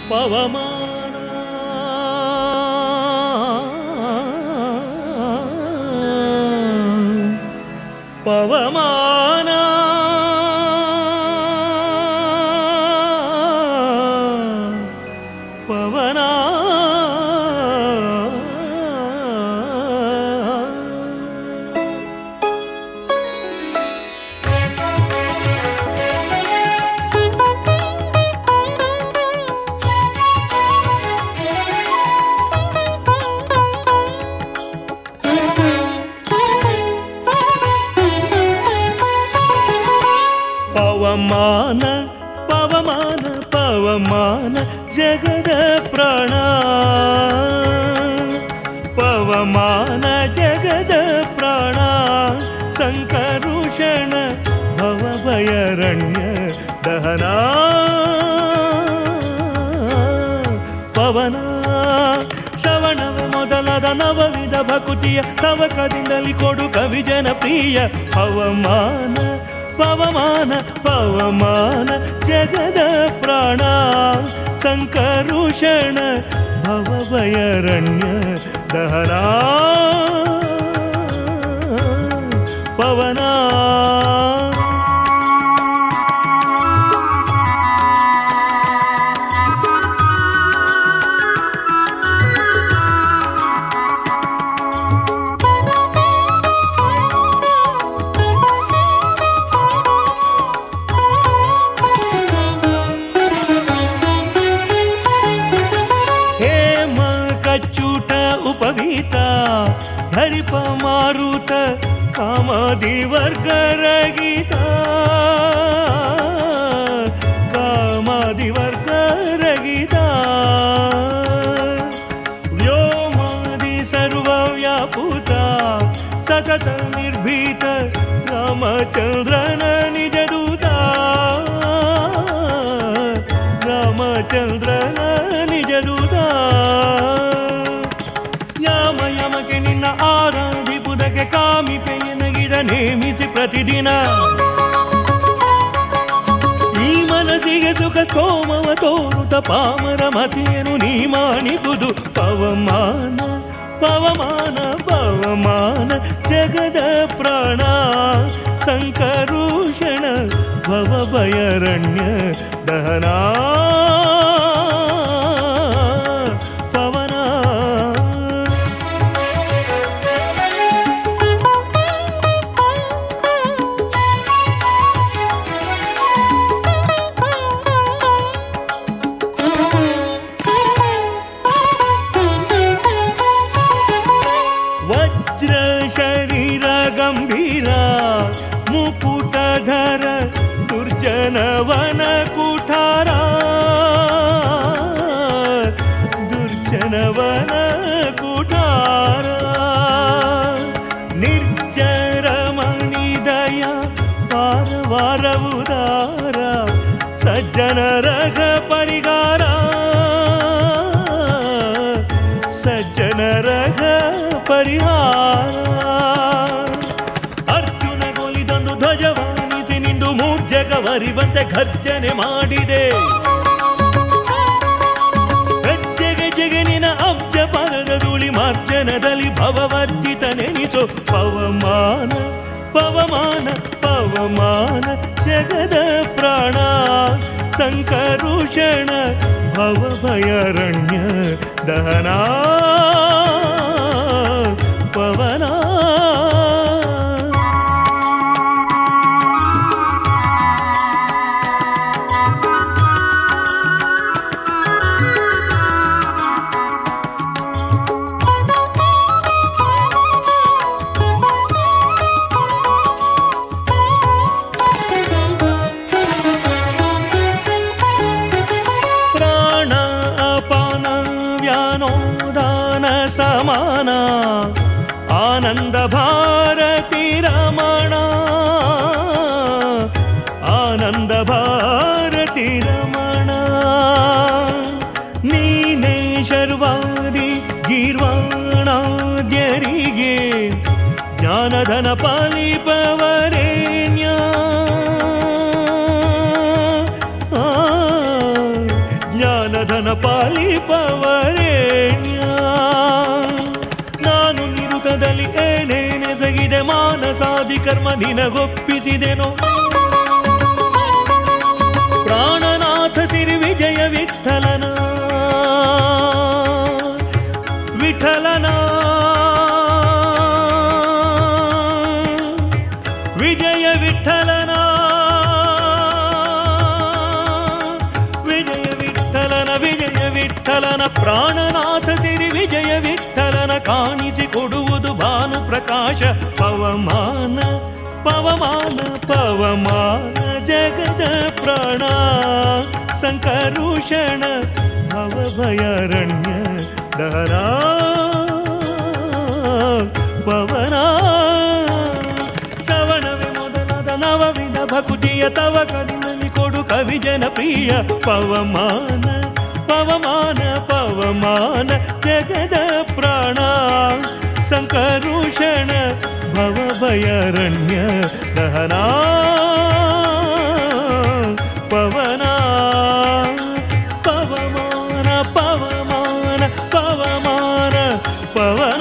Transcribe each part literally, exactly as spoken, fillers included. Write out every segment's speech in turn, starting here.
ಪವಮಾನ ಪವಮಾನ ಪವನ ಪವಮಾನ ಪವಮಾನ ಪವಮಾನ ಜಗದ ಪ್ರಾಣ ಪವಮಾನ ಜಗದ ಪ್ರಾಣ ಸಂಕರುಷಣ ಭವಭಯರಣ್ಯ ದಹನ ಪವನ ಶ್ರವಣವ ಮೊದಲಾದ ನವವಿಧ ಭಕುತಿಯ ತವಕದಿಂದಲಿ ಕೊಡು ಕವಿ ಜನಪ್ರಿಯ ಪವಮಾನ ಪವಮಾನ ಪವಮಾನ ಜಗದ ಪ್ರಾಣ ಸಂಕರುಷಣ ಭವಭಯರಣ್ಯ ದಹನ ಪವನ ಧರಿಪ ಮಾರುತ ಕಾಮದಿ ವರ್ಗರಗಿತ ಕಾಮದಿ ವರ್ಗರಗಿತ ವ್ಯೋಮಾದಿ ಸರ್ವವ್ಯಾಪುತ ಸತತ ನಿರ್ಭೀತ ರಾಮಚಂದ್ರನ ನಿಜದೂತ ರಾಮಚಂದ್ರನ ನಿಜದೂತ ಯಾಮ ಯಮಗೆ ನಿನ್ನ ಆರಾಧಿಪುದಕ್ಕೆ ಕಾಮಿಪೆಯನಗಿದ ನೇಮಿಸಿ ಪ್ರತಿದಿನ ಈ ಮನಸ್ಸಿಗೆ ಸುಖ ಸ್ತೋಮವ ತೋರುತ ಪಾಮರ ಮತಿಯನು ನೀ ಮಾಣಿಪುದು ಪವಮಾನ ಪವಮಾನ ಪವಮಾನ ಜಗದ ಪ್ರಾಣ ಸಂಕರುಷಣ ಭವಭಯರಣ್ಯ ದಹನ ಮುಕುಟಧರ ದುರ್ಜನವನ ಕುಠಾರ ದುರ್ಜನವನ ಕುಠಾರ ನಿರ್ಜರ ಮಣಿದಯ ಪಾರವಾರ ಉದಾರ ಸಜ್ಜನರಘ ಪರಿಗಾರ ಸಜ್ಜನರಘ ಪರಿಹಾರ ಧ್ವಜವಾಣಿಸಿ ನಿಂದು ಮೂರ್ಜಗವರಿವಂತೆ ಘರ್ಜನೆ ಮಾಡಿದೆ ಹೆಜ್ಜೆಗೆ ಜಗನಿನ ಅಬ್ಜ ಪದದ ಧೂಳಿ ಮಾರ್ಜನದಲ್ಲಿ ಭವವರ್ಜಿತ ನೆನಿಸೋ ಪವಮಾನ ಪವಮಾನ ಪವಮಾನ ಜಗದ ಪ್ರಾಣ ಸಂಕರುಷಣ ಭವಭಯರಣ್ಯ ದಹನ ಪವನ ಸಮಾನ ಆನಂದ ಭಾರತಿ ರಮಣ ಆನಂದ ಭಾರತಿ ರಮಣ ನೀನೇ ಶರ್ವಾದಿ ಗೀರ್ವಾಣಾದ್ಯರಿಗೆ ಜ್ಞಾನಧನ ಪಾಲಿಪವರೇಣ್ಯ ಜ್ಞಾನಧನ ಮನ ಪಾಲಿಪವರೇಣ್ಯ. ನಾನು ನಿರುತದಲ್ಲಿ ಏನೇನೆಸಗಿದೆ ಮಾನಸಾದಿ ಕರ್ಮ ನಿನಗೊಪ್ಪಿಸಿದೆನೋ. ಪ್ರಾಣನಾಥ ಸಿರಿ ವಿಜಯ ವಿಠಲನ ವಿಠಲನ ವಿಜಯ ವಿಠಲನ ವಿಜಯ ವಿಠಲನ ವಿಜಯ ವಿಠಲನ ಪ್ರಾಣನಾಥ ಸಿರಿ ವಿಜಯ ವಿಠಲನ ಕಾಣಿಸಿಕೊಡುವುದು ಭಾನು ಪ್ರಕಾಶ ಪವಮಾನ ಪವಮಾನ ಪವಮಾನ ಜಗದ ಪ್ರಾಣ ಸಂಕರುಷಣ ಭವಭಯಾರಣ್ಯ ದಹನ ಪವನ ಶ್ರವಣವೇ ಮೊದಲಾದ ನವವಿಧ ಭಕುತಿಯ ತವ ಕಲಿನಲ್ಲಿ ಕೊಡು ಕವಿ ಜನಪ್ರಿಯ ಪವಮಾನ ಪವಮಾನ ಪವಮಾನ ಜಗದ ಪ್ರಾಣ ಸಂಕರುಷಣ ಭವಭಯಾರಣ್ಯ ದಹನ ಪವನ ಪವಮಾನ ಪವಮಾನ ಪವಮಾನ ಪವನ.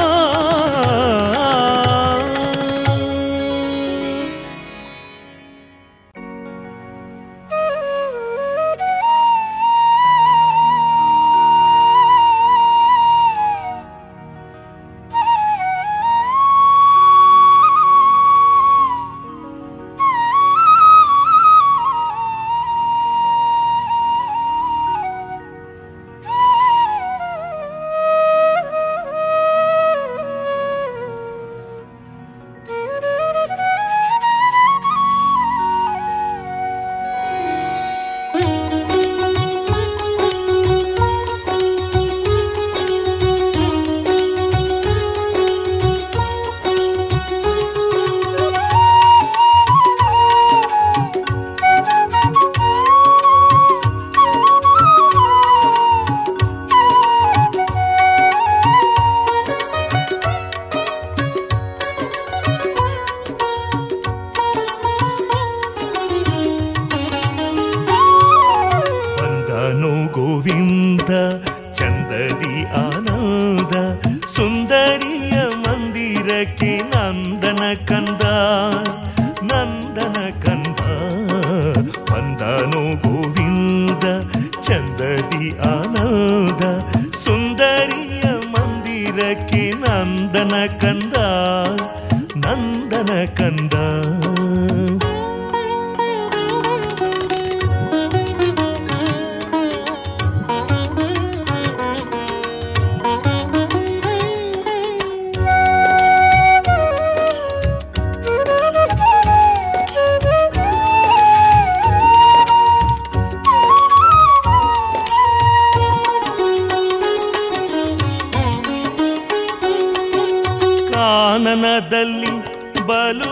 ಕಾನನದಲ್ಲಿ ಬಲು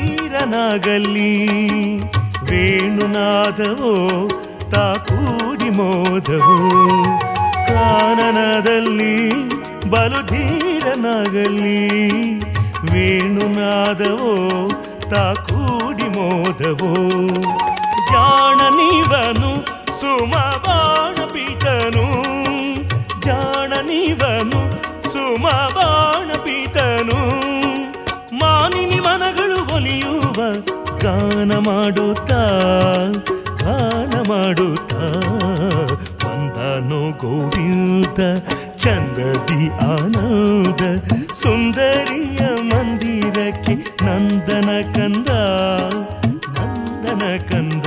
ಧೀರನಾಗಲಿ ವೇಣುನಾದವೋ ತಾಕೂರಿ ಮೋದವೋ. ಕಾನನದಲ್ಲಿ ಬಲು ಧೀರನಾಗಲಿ ವೇಣುನಾದವೋ ತಾಕೂಡಿ ಮೋದವೋ. ಜಾಣನಿವನು ಸುಮಬಾಣ ಪೀತನು ಜಾಣನಿವನು ಸುಮಬಾಣ ಪೀತನು. ಮಾನಿನಿ ಮನಗಳು ಒಲಿಯುವ ಗಾನ ಮಾಡುತ್ತಾ ಗಾನ ಮಾಡುತ್ತಾ ವಂದನೋ ಗೋವಿಂದ ಚಂದದಿ ಆನಂದ ಸುಂದರಿಯ ಮಂದಿರಕ್ಕೆ ನಂದನ ಕಂದ ನಂದನ ಕಂದ.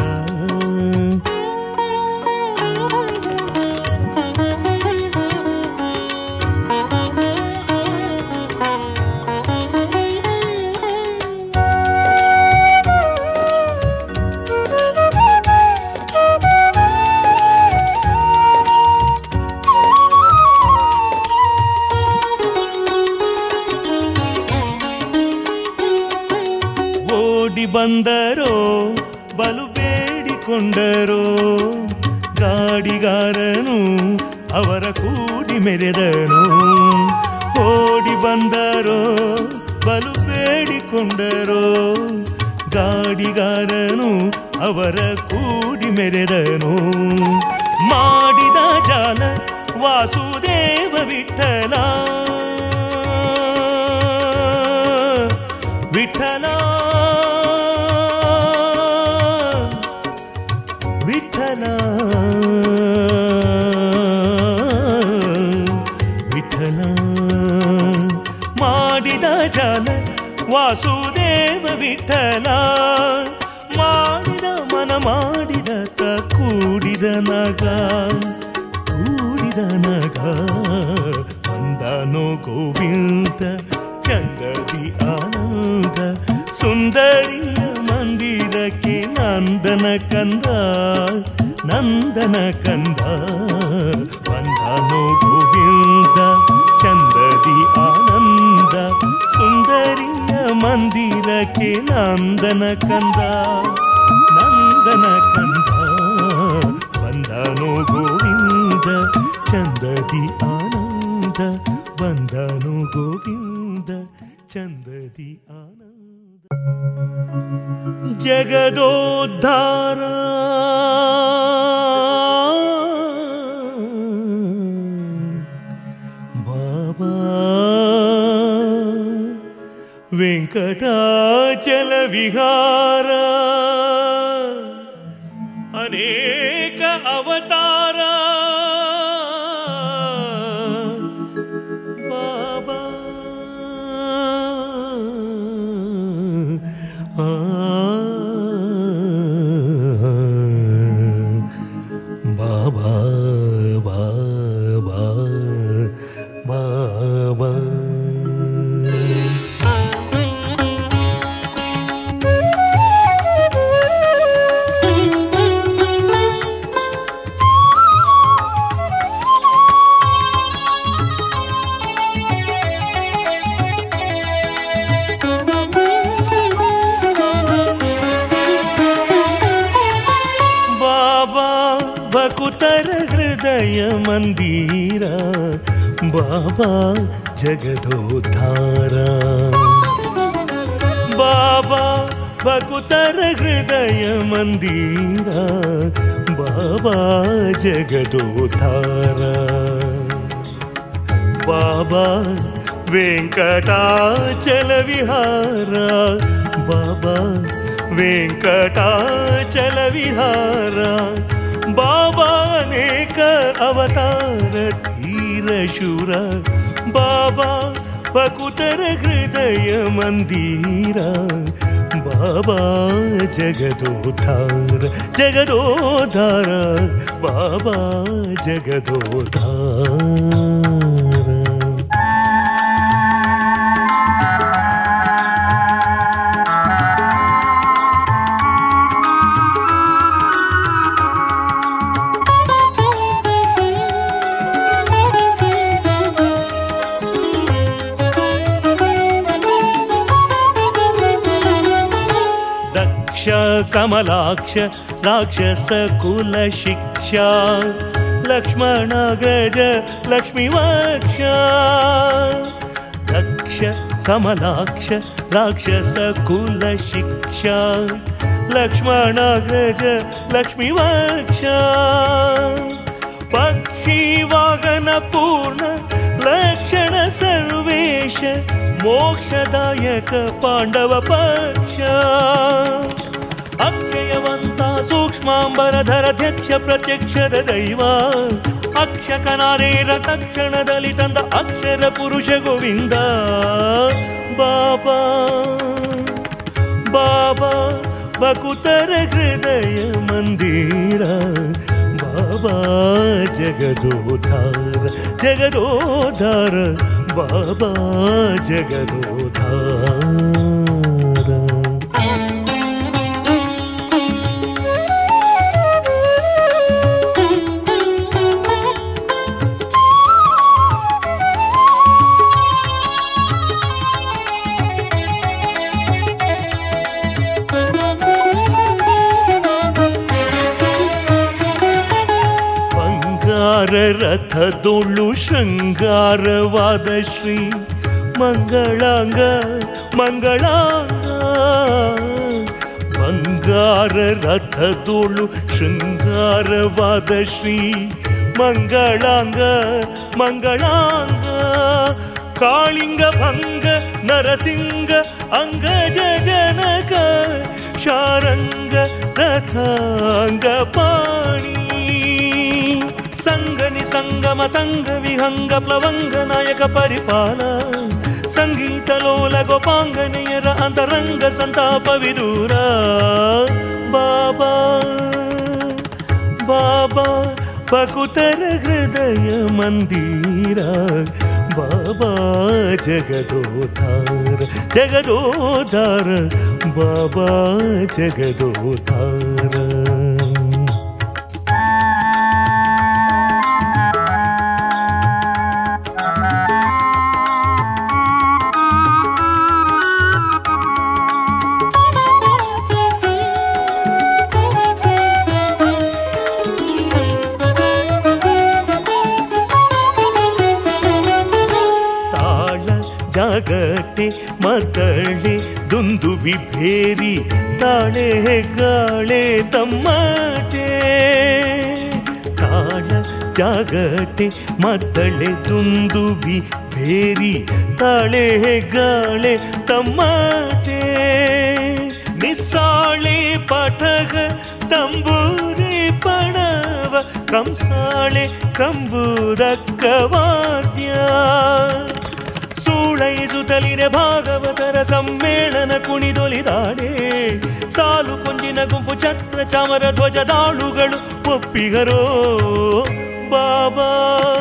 ಬಂದರೋ ಬಲು ಬೇಡಿಕೊಂಡರೋ ಗಾಡಿಗಾರನು ಅವರ ಕೂಡಿ ಮೆರೆದನು. ಓಡಿ ಬಂದರೋ ಬಲು ಬೇಡಿಕೊಂಡರೋ ಗಾಡಿಗಾರನು ಅವರ ಕೂಡಿ ಮೆರೆದನು. ಮಾಡಿದ ಜಾಲ ವಾಸುದೇವ ವಿಠಲ ವಿಠಲ ವಿಠಲ ವಿಠಲ ಮಾಡಿದ ಜಾಲ ವಾಸುದೇವ ವಿಠಲ ಮಾಡಿದ ಮನ ಮಾಡಿದ ತ ಕೂಡಿದ ನಗ ಕೂಡಿದ ನಗ ಬಂದನು ಗೋವಿಂದ ಚಂದದಿ ಆನಂದ ಸುಂದರಿಯ ಮಂದಿರಕ್ಕೆ ನಂದನ ಕಂದ ನಂದನ ಕಂದ ಬಂದನು ಗೋವಿಂದ ಚಂದದಿ ಆನಂದ ಸುಂದರಿಯ ಮಂದಿರಕ್ಕೆ ನಂದನ ಕಂದ ನಂದನ ಕಂದ ಬಂದನು ಗೋವಿಂದ ಚಂದದಿ ಆನಂದ ಬಂದನು ಗೋವಿಂದ ಚಂದದಿ ಆನಂದ ಜಗದೋದ್ಧಾರ ಬಾಬಾ ವೆಂಕಟಾಚಲ ವಿಹಾರ ಅನೇಕ ಅವತಾರ ಬಾಬಾ ಆ ಬಾಬಾ ಬಾಬಾ ಬಾಬಾ ಭಕುತರ ಹೃದಯ ಮಂದಿರ ಬಾಬಾ ಜಗದೋದ್ಧಾರ ಬಾಬಾ ಭಕುತರ ಹೃದಯ ಮಂದಿರ ಬಾಬಾ ಜಗದೋದ್ಧಾರ ಬಾಬಾ ವೆಂಕಟಾಚಲ ವಿಹಾರ ಬಾಬಾ ವೆಂಕಟಾಚಲ ವಿಹಾರ ಬಾಬಾ ಅನೇಕ ಅವತಾರ ಧೀರ ಶೂರ ಬಾಬಾ ಭಕುತರ ಹೃದಯ ಮಂದಿರ ಬಾಬಾ ಜಗದೋದ್ಧಾರ ಜಗದೋದ್ಧಾರ ಬಾಬಾ ಜಗದೋದ್ಧಾರ ಕಮಲಾಕ್ಷ ರಾಕ್ಷಸ ಕುಲ ಶಿಕ್ಷಾ ಲಕ್ಷ್ಮಣಾಗ್ರಜ ಲಕ್ಷ್ಮೀವಕ್ಷ ದಕ್ಷ ಕಮಲಾಕ್ಷ ರಾಕ್ಷಸ ಕುಲ ಶಿಕ್ಷಾ ಲಕ್ಷ್ಮಣಾಗ್ರಜ ಲಕ್ಷ್ಮೀವಕ್ಷ ಪಕ್ಷಿ ವಾಹನ ಪೂರ್ಣ ಲಕ್ಷಣ ಸರ್ವೇಶ ಮೋಕ್ಷದಾಯಕ ಪಾಂಡವ ಪಕ್ಷ ಅಕ್ಷಯವಂತ ಸೂಕ್ಷ್ಮಾಂಬರಧರಧ್ಯಕ್ಷ ಪ್ರತ್ಯಕ್ಷದ ದೈವ ಅಕ್ಷಕನಾರೇರ ತಕ್ಷಣದಲ್ಲಿ ತಂದ ಅಕ್ಷರ ಪುರುಷ ಗೋವಿಂದ ಬಾಬಾ ಬಾಬಾ ಭಕುತರ ಹೃದಯ ಮಂದಿರ ಬಾಬಾ ಜಗದೋದ್ಧಾರ ಜಗದೋದ್ಧಾರ ಬಾಬಾ ಜಗದೋದ್ಧಾರ ರಥದೊಳು ಶೃಂಗಾರವಾದ ಶ್ರೀ ಮಂಗಳಾಂಗ ಮಂಗಳಾಂಗ ಬಂಗಾರ ರಥದೊಳು ಶೃಂಗಾರವಾದ ಶ್ರೀ ಮಂಗಳಾಂಗ ಮಂಗಳಾಂಗ ಕಾಳಿಂಗ ಭಂಗ ನರಸಿಂಗ ಅಂಗಜ ಜನಕ ಶಾರಂಗ ರಥಾಂಗ ಪಾಣಿ ಸಂಗನಿ ಸಂಗಮ ತಂಗ ವಿಹಂಗ ಪ್ಲವಂಗ ನಾಯಕ ಪರಿಪಾಲ ಸಂಗೀತ ಲೋಲ ಗೋಪಾಂಗನೆಯರ ಅಂತರಂಗ ಸಂತಾಪ ವಿದೂರ ಬಾಬಾ ಬಾಬಾ ಭಕುತರ ಹೃದಯ ಮಂದಿರ ಬಾಬಾ ಜಗದೋದ್ಧಾರ ಜಗದೋದ್ಧಾರ ಬಾಬಾ ಜಗದೋದ್ಧಾರ ಜಾಗಟೆ ಮದ್ದಳೆ ದುಂದುಬಿ ಭೇರಿ ತಾಳೆ ಗಾಳೆ ತಮ್ಮಟೆ ತಾಳ ಜಾಗಟೆ ಮದ್ದಳೆ ದುಂದುಬಿ ಭೇರಿ ತಾಳೆ ಗಾಳೆ ತಮ್ಮಟೆ ನಿಸ್ಸಾಳೆ ಪಟಗ ತಂಬೂರಿ ಪಣವ ಕಂಸಾಳೆ ಕಂಬುದಕ್ಕ ವಾದ್ಯ ಸೂಳೈಸುತ್ತಲಿರೆ ಭಾಗವತರ ಸಮ್ಮೇಳನ ಕುಣಿದೊಲಿದಾಡೆ ಸಾಲು ಕೊಂಜಿನ ಗುಂಪು ಛತ್ರ ಚಾಮರ ಧ್ವಜದಾಳುಗಳು ಒಪ್ಪಿಗರೋ ಬಾಬಾ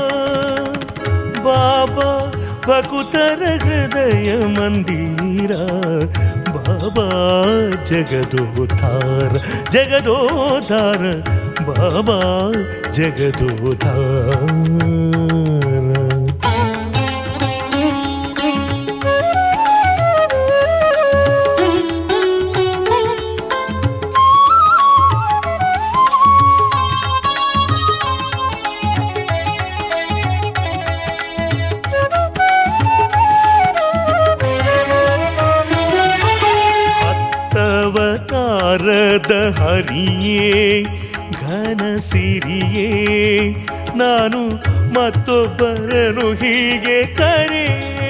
ಬಾಬಾ ಭಕುತರ ಹೃದಯ ಮಂದಿರ ಬಾಬಾ ಜಗದೋದ್ಧಾರ ಜಗದೋದ್ಧಾರ ಬಾಬಾ ಜಗದೋದ್ಧಾರ ದ ಹರಿಯೇ ಘನ ಸಿರಿಯೇ ನಾನು ಮತ್ತೊಬ್ಬರನು ಹೀಗೆ ಕರೆ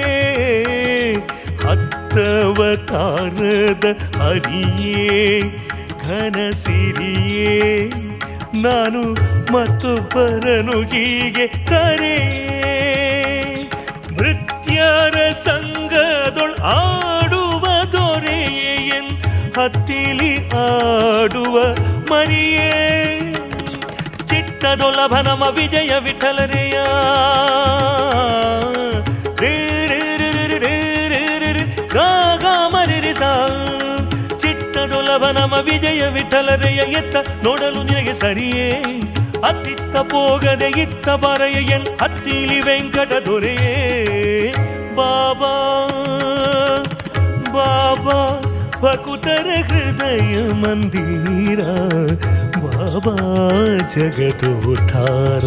ಹತ್ತವತಾರದ ಹರಿಯೇ ಘನ ಸಿರಿಯೇ ನಾನು ಮತ್ತೊಬ್ಬರನು ಹೀಗೆ ಕರೆ ನೃತ್ಯರ ಸಂಗದೊಳ್ ಆಡುವ ದೊರೆಯೇ ಎನ್ ಹತ್ತಿಲಿ ಆಡುವ ಮರಿಯೇ ಚಿತ್ತದೊಲಭ ನಮ ವಿಜಯ ವಿಠಲರೆಯ ರೇ ರೇ ರೇ ರೇ ರೇ ರೇ ಗ ಮರಿ ಸಾ ಚಿತ್ತದೊಲಭ ನಮ ವಿಜಯ ವಿಠಲರೆಯ ಎತ್ತ ನೋಡಲು ನಿನಗೆ ಸರಿಯೇ ಅತ್ತಿತ್ತ ಪೋಗದೆ ಇತ್ತ ಬರೆಯ ಎನ್ ಹತ್ತಿಲಿ ವೆಂಕಟ ದೊರೆಯೇ ಬಾಬಾ ಬಾಬಾ ಭಕುತರ ಹೃದಯ ಮಂದಿರ ಬಾಬಾ ಜಗದೋದ್ಧಾರ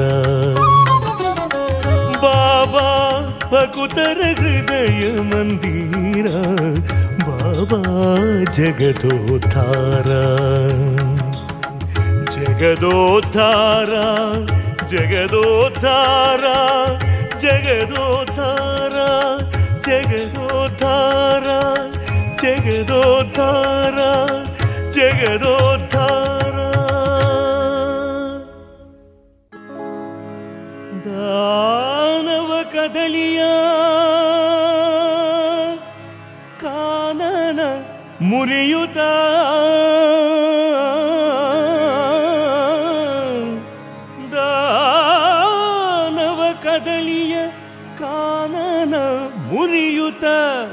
ಬಾಬಾ ಭಕುತರ ಹೃದಯ ಮಂದಿರ ಬಾಬಾ ಜಗದೋದ್ಧಾರ ಜಗದೋದ್ಧಾರ ಜಗದೋದ್ಧಾರ ಜಗದೋದ್ಧಾರ ಜಗದೋದ್ಧಾರ ಜಗದೋದ್ಧಾರ ಜಗದೋದ್ಧಾರ ದಾನವ ಕದಳಿಯ ಕಾನನ ಮುರಿಯುತ ದಾನವ ಕದಳಿಯ ಕಾನನ ಮುರಿಯುತ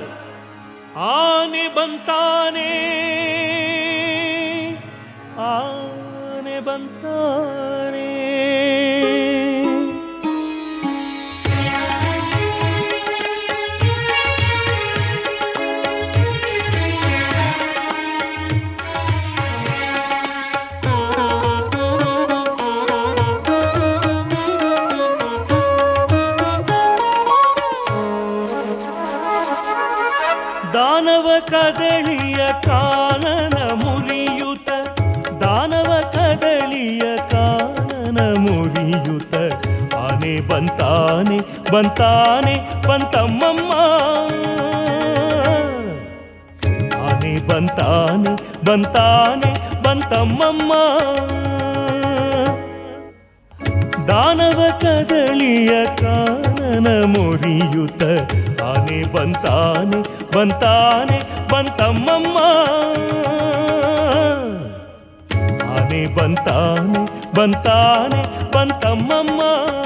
ಆನೆ ಬಂತಾನೆ ಆನೆ ಬಂತಾನೆ ದಾನವ ಕದಳಿಯ ಕಾನನ ಮುರಿಯುತ ದಾನವ ಕದಳಿಯ ಕಾನನ ಕಾನನ ಮುರಿಯುತ್ತ ಆನೆ ಬಂತಾನೆ ಬಂತಾನೆ ಬಂತಮ್ಮಮ್ಮ ಆನೆ ಬಂತಾನೆ ಬಂತಾನೆ ಬಂತಮ್ಮಮ್ಮ ದಾನವ ಕದಳಿಯ ಕಾನನ ಮುರಿಯುತ್ತ ಆನೆ ಬಂತಾನೆ ಬಂತಾನೆ ಬಂತಮ್ಮಮ್ಮ ಆನೆ ಬಂತಾನೆ ಬಂತಾನೆ ಬಂತಮ್ಮಮ್ಮ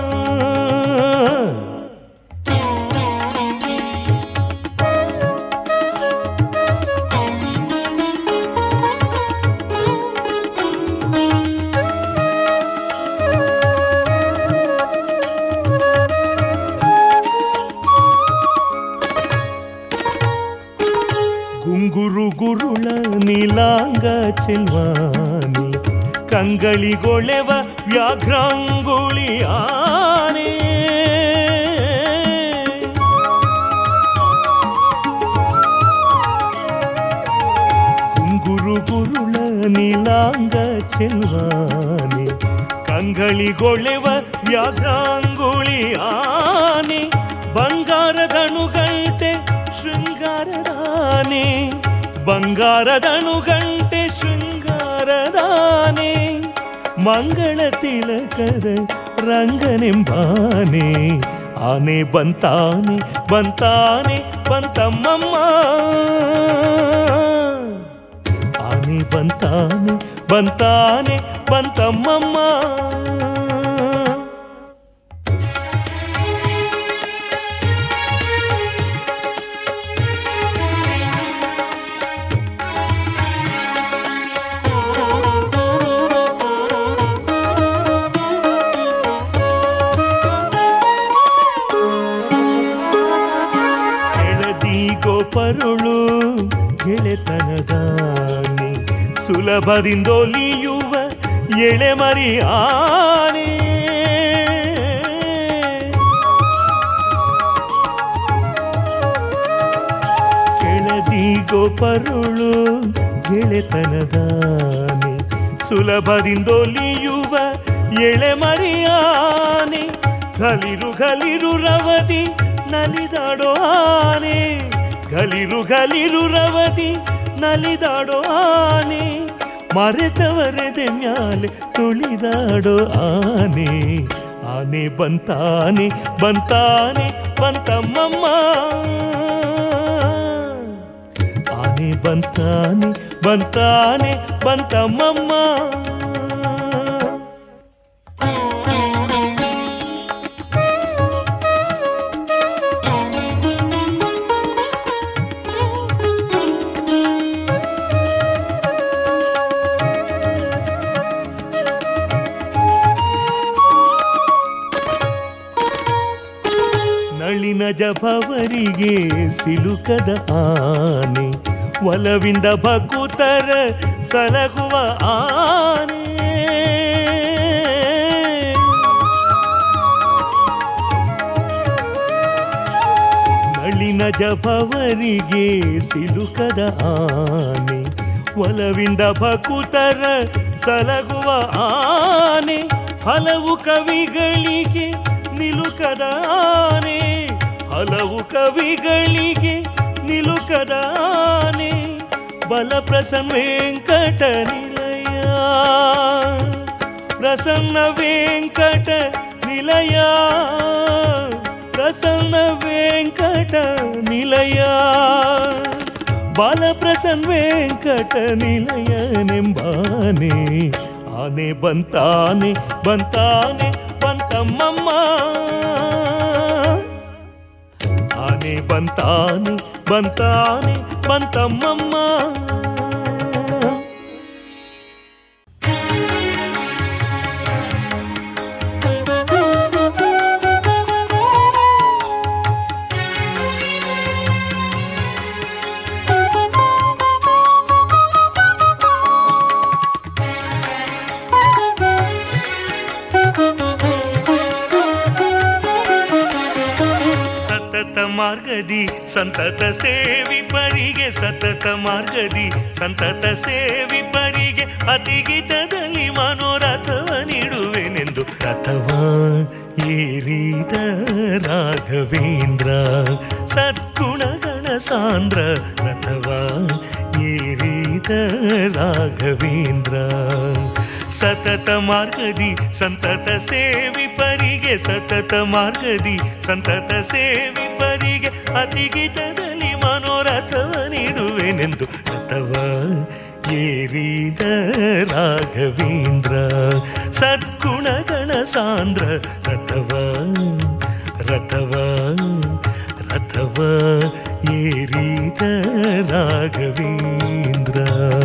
ಗುಂಗುರು ಗುರುಳ ನೀಲಾಂಗ ಚೆಲ್ವಾನಿ ಕಂಗಳಿಗೊಳೆವ ವ್ಯಾಘ್ರಾಂಗುಳಿ ಆನೆ ಗುಂಗುರು ಗುರುಳ ನೀಲಾಂಗ ಚೆಲ್ವಾನಿ ಕಂಗಳಿಗೊಳೆವ ವ್ಯಾಘ್ರಾಂಗುಳಿ ಆನೆ ಬಂಗಾರದಣುಗಂಟೆ ಶೃಂಗಾರದಾನೆ ಬಂಗಾರದಣುಗಂಟೆ ಶೃಂಗಾರದಾನೆ ಮಂಗಳ ತಿಲಕದ ರಂಗನೆಂಬಾನೆ ಆನೆ ಬಂತಾನೆ ಬಂತಾನೆ ಬಂತಮ್ಮಮ್ಮ ಆನೆ ಬಂತಾನೆ ಬಂತಾನೆ ಬಂತಮ್ಮಮ್ಮ ಪರುಳು ಗೆಳೆತನದಾನೆ ಸುಲಭದಿಂದೊಲಿಯುವ ಎಳೆಮರಿ ಆನೆ ಕೆಳದಿಗೋ ಪರುಳು ಗೆಳೆತನದಾನೆ ಸುಲಭದಿಂದೊಲಿಯುವ ಎಳೆಮರಿ ಆನೆ ಗಲಿರು ಗಲಿರು ರವದಿ ನಲಿದಾಡೋ ಆನೆ ಗಲಿರು ಗಲಿರು ರವದಿ ನಲಿದಾಡೋ ಆನೆ ಮರೆತವರೆದೆ ಮ್ಯಾಲೆ ತುಳಿದಾಡೋ ಆನೆ ಆನೆ ಬಂತಾನೆ ಬಂತಾನೆ ಬಂತಮ್ಮಮ್ಮ ಆನೆ ಬಂತಾನೆ ಬಂತಾನೆ ಬಂತಮ್ಮಮ್ಮ ನಳಿನ ಜಭವರಿಗೆ ಸಿಲುಕದ ಆನೆ ಒಲವಿಂದ ಭಕುತರ ಸಲಗುವ ಆನೆ ನಳಿನ ಜಭವರಿಗೆ ಸಿಲುಕದ ಆನೆ ಒಲವಿಂದ ಭಕುತರ ಸಲಗುವ ಆನೆ ಹಲವು ಕವಿಗಳಿಗೆ ನಿಲುಕದ ಆನೆ ಹಲವು ಕವಿಗಳಿಗೆ ನಿಲುಕದ ಆನೆ ಬಲ ಪ್ರಸನ್ನ ವೆಂಕಟ ನಿಲಯ ಪ್ರಸನ್ನ ವೆಂಕಟ ನಿಲಯ ಪ್ರಸನ್ನ ವೆಂಕಟ ನಿಲಯ ಬಾಲ ಪ್ರಸನ್ನ ವೆಂಕಟ ನಿಲಯನೆಂಬಾನೆ ಆನೆ ಬಂತಾನೆ ಬಂತಾನೆ ಬಂತಮ್ಮಮ್ಮ ಆನೆ ಬಂತಾನೆ ಬಂತಾನೆ ಬಂತಮ್ಮಮ್ಮ ಮಾರ್ಗದಿ ಸಂತತ ಸೇವಿಪರಿಗೆ ಸತತ ಮಾರ್ಗದಿ ಸಂತತ ಸೇವಿಪರಿಗೆ ಅತಿಗಿತದಲ್ಲಿ ಮನೋರಥವ ನೀಡುವೆನೆಂದು ರಥವಾ ಏರಿದ ರಾಘವೇಂದ್ರ ಸದ್ಗುಣಗಣ ಸಾಂದ್ರ ರಥವಾ ಏರಿದ ರಾಘವೇಂದ್ರ ಸತತ ಮಾರ್ಗದಿ ಸಂತತ ಸೇವಿಪರಿಗೆ ಸತತ ಮಾರ್ಗದಿ ಸಂತತ ಸೇವಿಪರಿಗೆ ಅತಿಗಿತದಲ್ಲಿ ಮನೋರಥವ ನೀಡುವೆನೆಂದು ರಥವಾ ಏರಿದ ರಾಘವೇಂದ್ರ ಸದ್ಗುಣಗಣ ಸಾಂದ್ರ ರಥವ ರಥವ ರಥವ ಏರಿದ ರಾಘವೇಂದ್ರ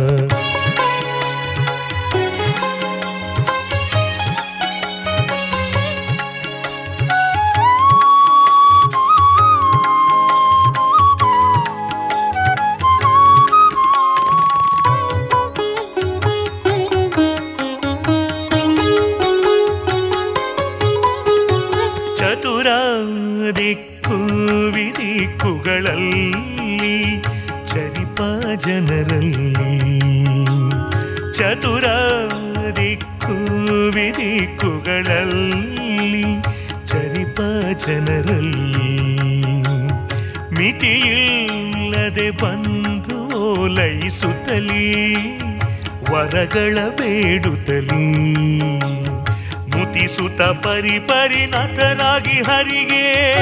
ದಿಕ್ಕು ವಿದಿಕ್ಕುಗಳಲ್ಲಿ ಚರಿಪ ಜನರಲ್ಲಿ ಚತುರ ದಿಕ್ಕು ವಿದಿಕ್ಕುಗಳಲ್ಲಿ ಚರಿಪ ಜನರಲ್ಲಿ ಮಿತಿಯಿಲ್ಲದೆ ಬಂದು ಓಲೈಸುತ್ತಲೀ ವರಗಳ ಬೇಡುತ್ತಲೀ ಮುತಿಸುತ್ತ ಪರಿ ಪರಿಣತರಾಗಿ ಹರಿಗೆ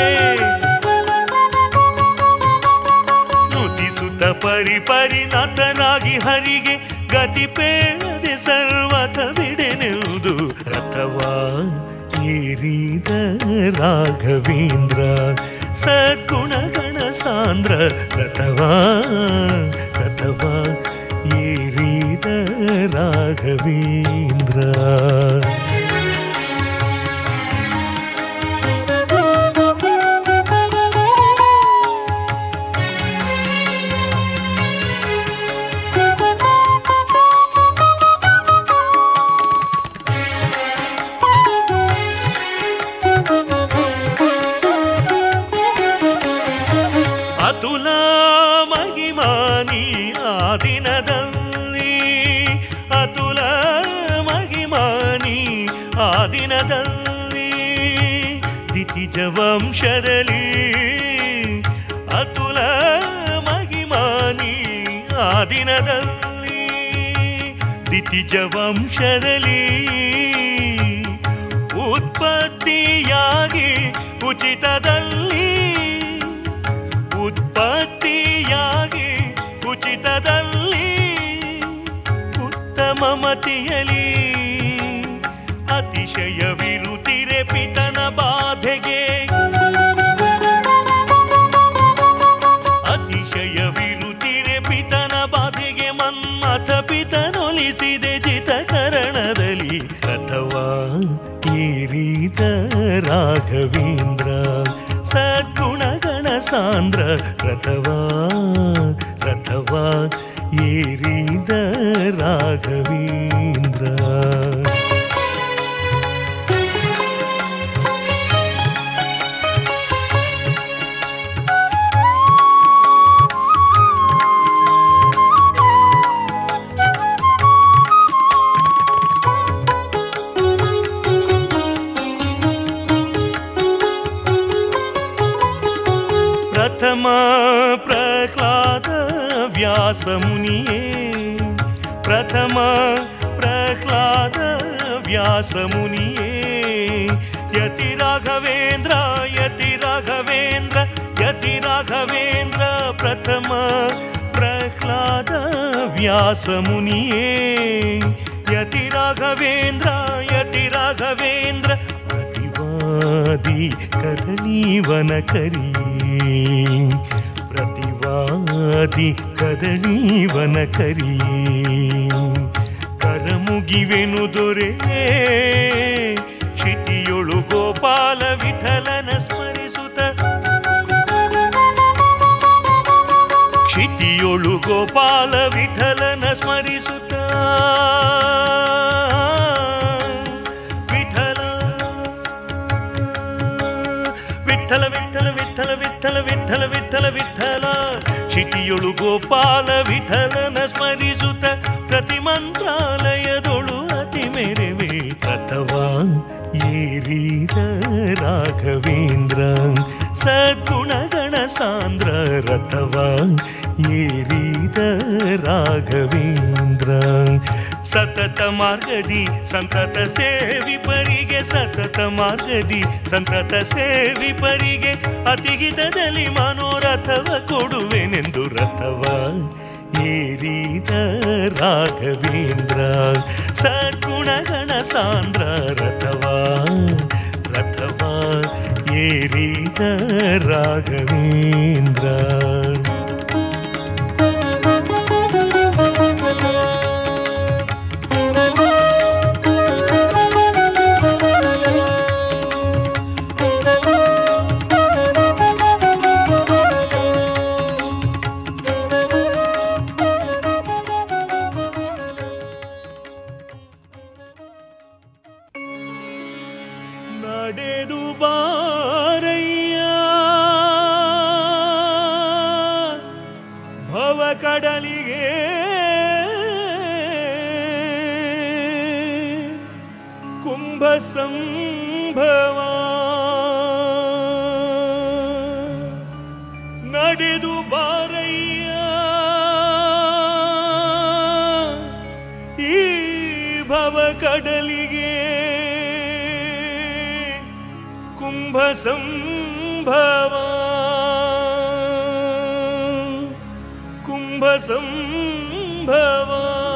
ಮುತಿಸುತ್ತ ಪರಿ ಪರಿಣತರಾಗಿ ಹರಿಗೆ ಗತಿ ಪೇಳದೆ ಸರ್ವಥ ಬಿಡೆನೆವುದು ರಥವಾ ಏರಿದ ರಾಘವೇಂದ್ರ ಸದ್ಗುಣಗಣ ಸಾಂದ್ರ ರಥವಾ ರಥವಾ ಏರಿದ ರಾಘವೇಂದ್ರ ಅತುಲ ಮಹಿಮಾನಿ ಆ ದಿನದಲ್ಲಿ ಅತುಲ ಮಹಿಮಾನಿ ಆ ದಿನದಲ್ಲಿ ದಿತಿಜ ವಂಶದಲ್ಲಿ ಅತುಲ ಮಹಿಮಾನಿ ಆ ದಿನದಲ್ಲಿ ದಿತಿಜ ವಂಶದಲ್ಲಿ ಉತ್ಪತ್ತಿಯಾಗಿ ಉಚಿತದಲ್ಲಿ ಉತ್ಪತ್ತಿಯಾಗಿ ಉಚಿತದಲ್ಲಿ ಉತ್ತಮ ಮತಿಯಲಿ ಅತಿಶಯವಿರುತ್ತಿರೆ ಪಿತನ ಬಾಧೆಗೆ ಅತಿಶಯವಿರುತ್ತಿರೆ ಪಿತನ ಬಾಧೆಗೆ ಮನ್ಮಥ ಪಿತನೊಲಿಸಿದೆ ಜಿತಕರಣದಲ್ಲಿ ರಥವಾ ಏರಿದ ರಾಘವೇಂದ್ರ ಸದ್ಗುಣಗಣ ಸಾಂದ್ರ ರಥವಾ ರಥವಾ ಏರಿದ ರಾಘವೇಂದ್ರ ಪ್ರಥಮ ಪ್ರಹ್ಲಾದ ವ್ಯಾಸ ಮುನಿಯೇ ಪ್ರಥಮ ಪ್ರಹ್ಲಾದ ವ್ಯಾಸ ಮುನಿಯೇ ಯತಿ ರಾಘವೇಂದ್ರ ಯತಿ ರಾಘವೇಂದ್ರ ಯತಿ ರಾಘವೇಂದ್ರ ಪ್ರಥಮ ಪ್ರಹ್ಲಾದ ವ್ಯಾಸ ಮುನಿಯೇ ಯತಿ ರಾಘವೇಂದ್ರ ಯತಿ ರಾಘವೇಂದ್ರ ಪ್ರತಿವಾದಿ ಕದಳೀವನ ಕರಿಯೇ ಪ್ರತಿವಾದಿ ಕದಳೀವನ ಕರಿಯೇ ಕರಮುಗಿವೆನು ದೊರೆ ಕ್ಷಿತಿಯೊಳು ಗೋಪಾಲ ವಿಠಲನ ಸ್ಮರಿಸುತ್ತ ಕ್ಷಿತಿಯೊಳು ಗೋಪಾಲ ವಿಠಲನ ಸ್ಮರಿಸುತ್ತ ವಿಠಲ ವಿಠಲ ವಿಠಲ ವಿಠಲ ವಿಠಲ ವಿಠಲ ವಿಠಲ ಕ್ಷಿತಿಯೊಳು ಗೋಪಾಲ ವಿಠಲನ ಸ್ಮರಿಸುತ್ತ ಪ್ರತಿ ಮಂತ್ರಾಲಯದೊಳು ಅತಿ ಜ್ಯೋತಿ ಮೆರೆವೆ ರಥವಾ ಏರಿದ ರಾಘವೇಂದ್ರ ಸದ್ಗುಣಗಣ ಸಾಂದ್ರ ರಥವಾ ಏರಿದ ರಾಘವೇಂದ್ರ ಸತತ ಮಾರ್ಗದಿ ಸಂತತ ಸೇವಿಪರಿಗೆ ಸತತ ಮಾರ್ಗದಿ ಸಂತತ ಸೇವಿಪರಿಗೆ ಅತಿಗಿತದಲ್ಲಿ ಮನೋರಥವ ಕೊಡುವೆನೆಂದು ರಥವ ಏರಿದ ರಾಘವೇಂದ್ರ ಸದ್ಗುಣಗಣ ಸಾಂದ್ರ ರಥವ ರಥವ ಏರಿದ ರಾಘವೇಂದ್ರ ನಡೆದು ಬಾರಯ್ಯ ಭವ ಕಡಲಿಗೆ ಕುಂಭ ಸಂಭವ ನಡೆದು ಬಾರಯ್ಯ ಈ ಭವ ಕಡಲಿಗೆ ಕುಂಭ ಸಂಭವ ಕುಂಭ ಸಂಭವ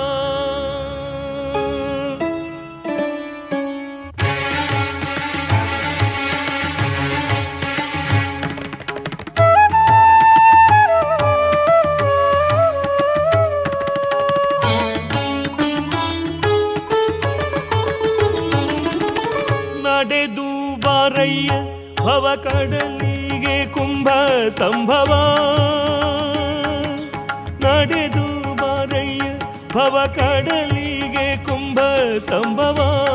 ನಡೆದು ಬಾರಯ್ಯ ಭವ ಕಡಲಿಗೆ ಕುಂಭ ಸಂಭವ ನಡೆದು ಬಾರಯ್ಯ ಭವ ಕಡಲಿಗೆ ಕುಂಭ ಸಂಭವ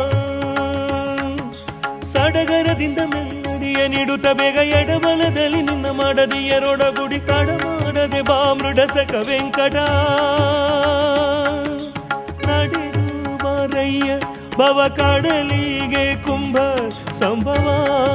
ಸಡಗರದಿಂದ ಮೆಲ್ಲಡಿಯ ನೀಡುತ್ತ ಬೇಗ ಎಡಬಲದಲ್ಲಿ ನಿನ್ನ ಮಾಡದಿಯರೊಡಗುಡಿ ತಡ ಮಾಡದೆ ಬಾ ಮೃಡಸಕ ವೆಂಕಟ ನಡೆದು ಬಾರಯ್ಯ ಭವ ಕಡಲಿಗೆ ಕುಂಭ ಸಂಭವ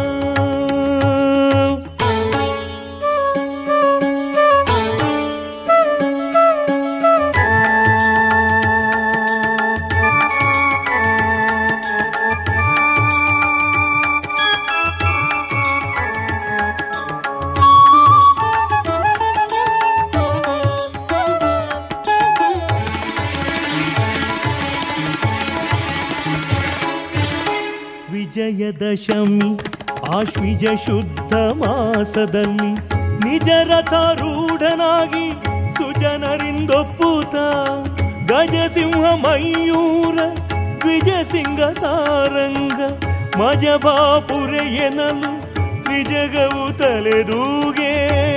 ವಿಜಯದಶಮಿ ಆಶ್ವಿಜ ಶುದ್ಧ ಮಾಸದಲ್ಲಿ ನಿಜ ರಥಾರೂಢನಾಗಿ ಸುಜನರಿಂದೊಪ್ಪುತ್ತ ಗಜಸಿಂಹ ಮಯೂರ ದ್ವಿಜಸಿಂಗ ಸಾರಂಗ ಮಜಬಾಪುರೆ ಎನ್ನಲು ತ್ರಿಜಗವು ತಲೆದೂಗೆ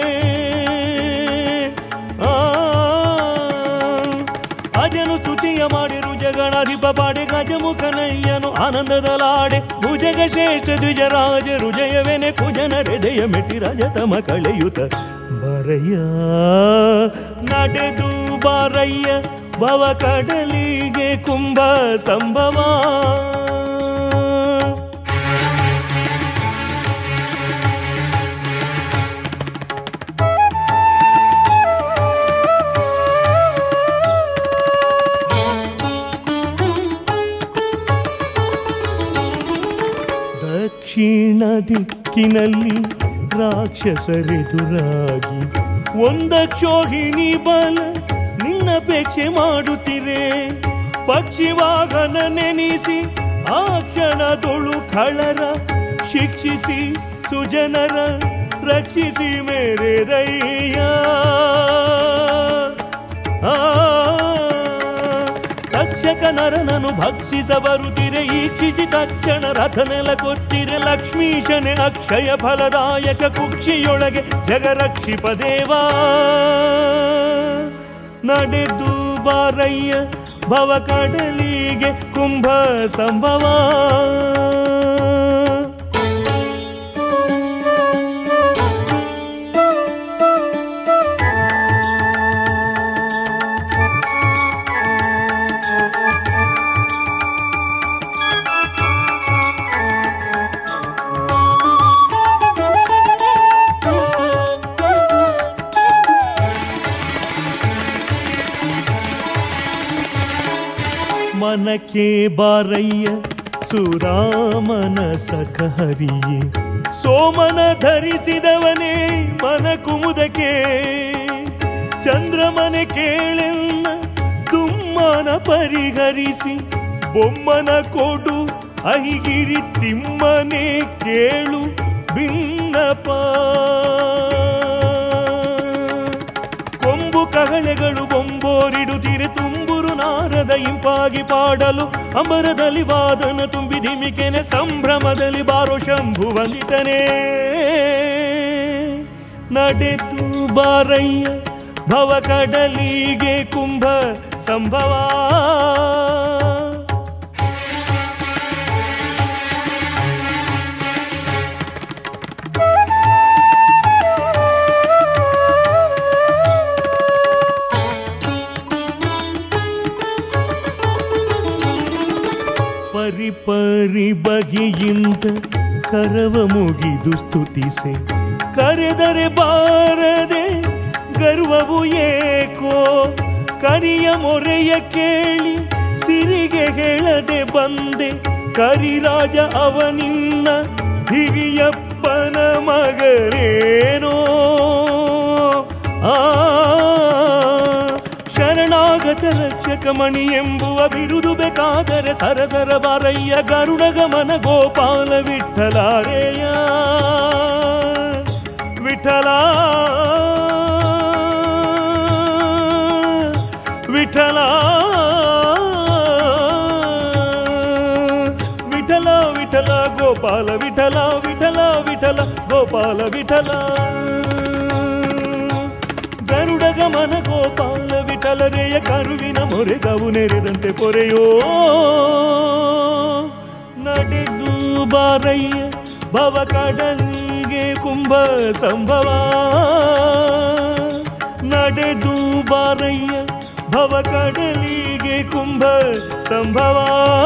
ಅಜನು ಸ್ತುತಿಯ ಮಾಡಿರು ಜಗಣಾಧಿಪ ಪಾಡೆ ಗಜಮುಖನಯ್ಯನು ಆನಂದದಲಾಡೆ ಭುಜಗ ಶ್ರೇಷ್ಠ ದ್ವಿಜರಾಜರು ಜಯವೆನೆ ಕುಜನ ಹೃದಯ ಮೆಟ್ಟಿ ರಜತಮ ಕಳೆಯುತ ಬರಯ್ಯ ನಡೆದು ಬಾರಯ್ಯ ಭವ ಕಡಲಿಗೆ ಕುಂಭ ಸಂಭವ ದಕ್ಷಿಣ ದಿಕ್ಕಿನಲ್ಲಿ ರಾಕ್ಷಸರೆದುರಾಗಿ ಒಂದಕ್ಷೋಹಿಣಿ ಬಲ ನಿನ್ನಪೇಕ್ಷೆ ಮಾಡುತ್ತಿರೆ ಪಕ್ಷಿವಾಗನ ನೆನೆಸಿ ಆ ಕ್ಷಣದೊಳು ಖಳರ ಶಿಕ್ಷಿಸಿ ಸುಜನರ ರಕ್ಷಿಸಿ ಮೇರೆದಯ್ಯ ತಕ್ಷಕ ನರನನು ಭಕ್ಷಿಸ ಬರುತ್ತಿರೆ ಈಕ್ಷಿಸಿ ತಕ್ಷಣ ರಥ ನೆಲ ಕೊತ್ತಿರೆ ಲಕ್ಷ್ಮೀಶನೆ ಅಕ್ಷಯ ಫಲದಾಯಕ ಕುಕ್ಷಿಯೊಳಗೆ ಜಗರಕ್ಷಿಪ ದೇವಾ ನಡೆದು ಬಾರಯ್ಯ ಭವ ಕಡಲಿಗೆ ಕುಂಭ ಸಂಭವ ಮನಕ್ಕೆ ಬಾರಯ್ಯ ಸುರಾಮನ ಸಖಹರಿಯೇ ಸೋಮನ ಧರಿಸಿದವನೇ ಮನ ಕುಮುದಕ್ಕೆ ಚಂದ್ರಮನೆ ಕೇಳೆನ್ನ ತುಮ್ಮನ ಪರಿಹರಿಸಿ ಬೊಮ್ಮನ ಕೊಡು ಅಹಿಗಿರಿ ತಿಮ್ಮನೆ ಕೇಳು ಭಿನ್ನಪ ಕೊಂಬು ಕಹಳೆಗಳು ಬೊಂಬೋರಿಡುತ್ತಿರೆ ತುಂಬುರು ನಾರದ ಇಂಪಾಗಿ ಪಾಡಲು ಅಂಬರದಲ್ಲಿ ವಾದನ ತುಂಬಿ ಧಿಮಿಕೆನೆ ಸಂಭ್ರಮದಲ್ಲಿ ಬಾರೋ ಶಂಭು ವಂದಿತನೇ ನಡೆದು ಬಾರಯ್ಯ ಭವ ಕಡಲಿಗೆ ಕುಂಭ ಸಂಭವ ಪರಿ ಪರಿ ಬಗೆಯಿಂದ ಕರವ ಮುಗಿದು ಸ್ತುತಿಸೆ ಕರೆದರೆ ಬಾರದೆ ಗರ್ವವು ಏಕೋ ಕರಿಯ ಮೊರೆಯ ಕೇಳಿ ಸಿರಿಗೆ ಹೇಳದೆ ಬಂದೆ ಕರಿರಾಜ ಅವನಿನ್ನ ಹಿರಿಯಪ್ಪನ ಮಗನೇನೋ ಆ ಶರಣಾಗತ ರಕ್ಷಕ ಮಣಿ ಎಂಬುವ ಬಿರುದು ಬೇಕಾದರೆ ಸರಸರ ಬಾರಯ್ಯ ಗರುಡ ಗಮನ ಗೋಪಾಲ ವಿಠಲಾರೆಯ ವಿಠಲ ವಿಠಲ ವಿಠಲ ವಿಠಲ ಗೋಪಾಲ ವಿಠಲ ವಿಠಲ ವಿಠಲ ಗೋಪಾಲ ವಿಠಲ ಗರುಡ ಗಮನ ಗೋಪಾಲ ವಿಠಲರೆಯ ಕರುವಿನ ಮೊರೆಗವು ನೆರೆದಂತೆ ಪೊರೆಯೋ ನಡೆದು ಬಾರಯ್ಯ ಭವ ಕಡಲಿಗೆ ಕುಂಭ ಸಂಭವ ನಡೆದು ಬಾರಯ್ಯ ಭವ ಕಡಲಿಗೆ ಕುಂಭ ಸಂಭವ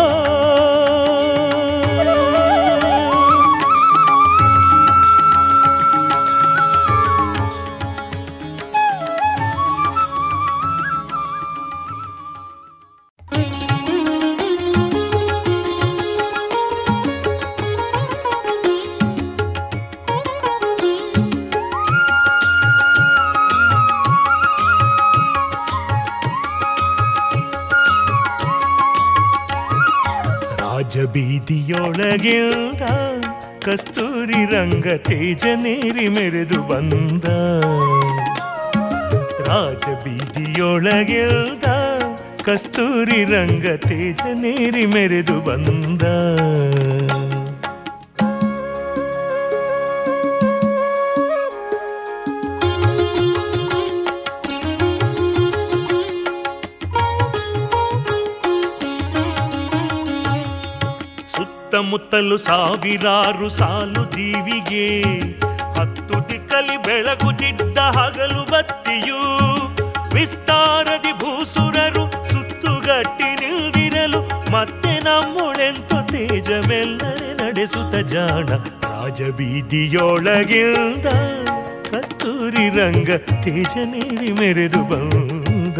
ಬೀದಿಯೊಳಗೆಲ್ದ ಕಸ್ತೂರಿ ರಂಗ ತೇಜ ನೇರಿ ಮೆರೆದು ಬಂದ ರಾಜ ಬೀದಿಯೊಳಗೆಲ್ದ ಕಸ್ತೂರಿ ರಂಗ ತೇಜ ನೇರಿ ಮೆರೆದು ಬಂದ ಮುತ್ತಲು ಸಾವಿರಾರು ಸಾಲು ದೀವಿಗೆ ಹತ್ತು ದಿಕ್ಕಲಿ ಬೆಳಗುತ್ತಿದ್ದ ಹಗಲು ಬತ್ತಿಯು ವಿಸ್ತಾರದಿ ಭೂಸುರರು ಸುತ್ತುಗಟ್ಟಿ ನಿಲ್ದಿರಲು ಮತ್ತೆ ನಮ್ಮೊಳೆಂತು ತೇಜ ಮೆಲ್ಲನೆ ನಡೆಸುತ್ತ ಜಾಣ ರಾಜ ಬೀದಿಯೊಳಗಿಲ್ದ ಕಸ್ತೂರಿ ರಂಗ ತೇಜ ನೀರಿ ಮೆರೆದು ಬಂದ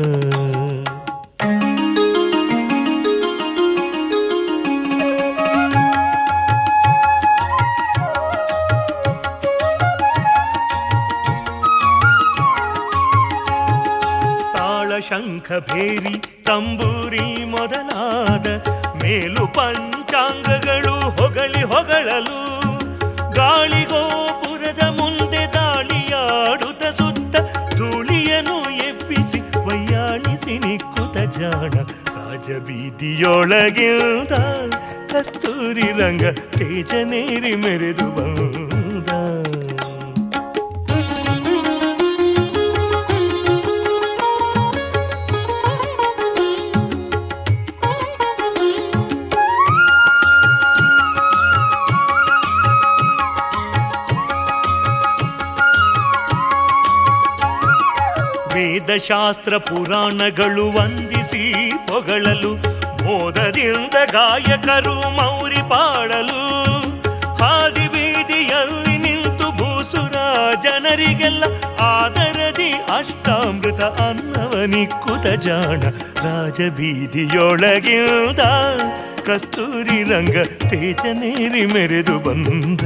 ಶಂಖ ಭೇರಿ ತಂಬೂರಿ ಮೊದಲಾದ ಮೇಲು ಪಂಚಾಂಗಗಳು ಹೊಗಳಿ ಹೊಗಳಲು ಗಾಳಿಗೋಪುರದ ಮುಂದೆ ದಾಳಿಯಾಡುತ್ತ ಸುತ್ತ ಧೂಳಿಯನ್ನು ಎಬ್ಬಿಸಿ ವಯ್ಯಾಳಿಸಿ ನಿಕ್ಕುತ್ತ ಜಾಣ ರಾಜ ಬೀದಿಯೊಳಗಿಂದ ಕಸ್ತೂರಿ ರಂಗ ತೇಜ ನೇರಿ ಮೆರೆದು ಬಂದ ವೇದಶಾಸ್ತ್ರ ಪುರಾಣಗಳು ವಂದಿಸಿ ಪೊಗಳಲು ಮೋದದಿಂದ ಗಾಯಕರು ಮೌರಿ ಪಾಡಲು ಹಾದಿ ಬೀದಿಯಲ್ಲಿ ನಿಂತು ಭೂಸುರ ಜನರಿಗೆಲ್ಲ ಆದರದಿ ಅಷ್ಟ ಅಮೃತ ಅನ್ನವನಿಕ್ಕುತ ಜಾಣ ರಾಜಬೀದಿಯೊಳಗಿಂದ ಕಸ್ತೂರಿ ರಂಗ ತೇಜನೇರಿ ಮೆರೆದು ಬಂದ.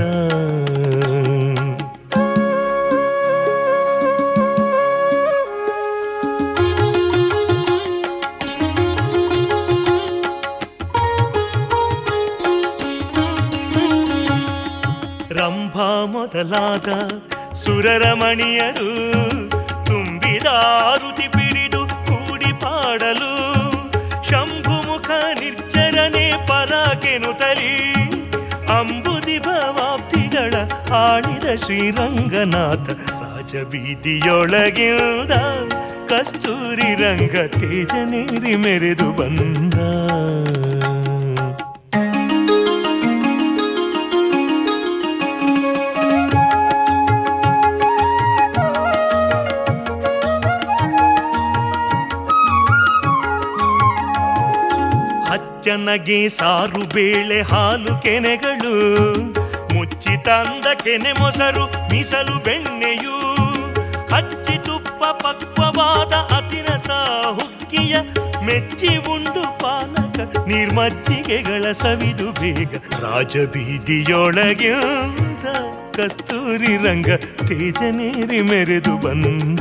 ರಂಭಾ ಮೊದಲಾದ ಸುರರಮಣಿಯರು ತುಂಬಿದ ಆರುತಿ ಪಿಡಿದು ಕೂಡಿ ಪಾಡಲು ಶಂಭುಮುಖ ನಿರ್ಜರನೆ ಪರಾಕೆನುತಲಿ ಅಂಬುದಿ ಭವಾಬ್ದಿಗಳ ಆಳಿದ ಶ್ರೀರಂಗನಾಥ ರಾಜಬೀದಿಯೊಳಗಿಂದ ಕಸ್ತೂರಿ ರಂಗ ತೇಜನೇರಿ ಮೆರೆದು ಬಂದ. ಜನಗೆ ಸಾರು ಬೇಳೆ ಹಾಲು ಕೆನೆಗಳು ಮುಚ್ಚಿ ತಂದ ಕೆನೆ ಮೊಸರು ಮೀಸಲು ಬೆಣ್ಣೆಯು ಹಚ್ಚಿ ತುಪ್ಪ ಪಕ್ವವಾದ ಅತಿರಸ ಹುಕ್ಕಿಯ ಮೆಚ್ಚಿ ಉಂಡು ಪಾನಕ ನಿರ್ಮಜ್ಜಿಗೆಗಳ ಸವಿದು ಬೇಗ ರಾಜಬೀದಿಯೊಳಗಿಂದ ಕಸ್ತೂರಿ ರಂಗ ತೇಜನೇರಿ ಮೆರೆದು ಬಂದ.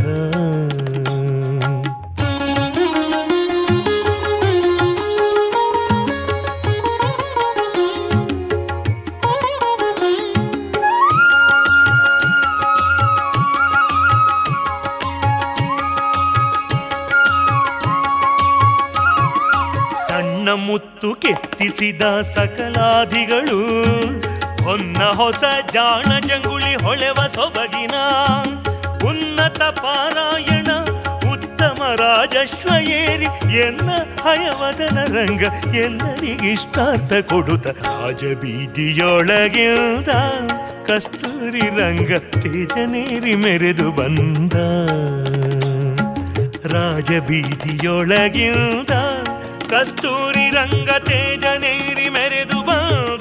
ಮುತ್ತು ಕೆತ್ತಿಸಿದ ಸಕಲಾದಿಗಳು ಹೊನ್ನ ಹೊಸ ಜಾಣ ಜಂಗುಳಿ ಹೊಳೆವ ಸೊಬಗಿನ ಉನ್ನತ ಪಾರಾಯಣ ಉತ್ತಮ ರಾಜಶ್ವ ಏರಿ ಎನ್ನ ಹಯವದನ ರಂಗ ಎಲ್ಲರಿಗಿಷ್ಟಾರ್ಥ ಕೊಡುತ್ತ ರಾಜಬೀದಿಯೊಳಗಿಂದ ಕಸ್ತೂರಿ ರಂಗ ತೇಜನೇರಿ ಮೆರೆದು ಬಂದ. ರಾಜಬೀದಿಯೊಳಗಿಂದ ಕಸ್ತೂರಿ ರಂಗ ತೇಜನೇರಿ ಮೆರೆದು ಬಂದ.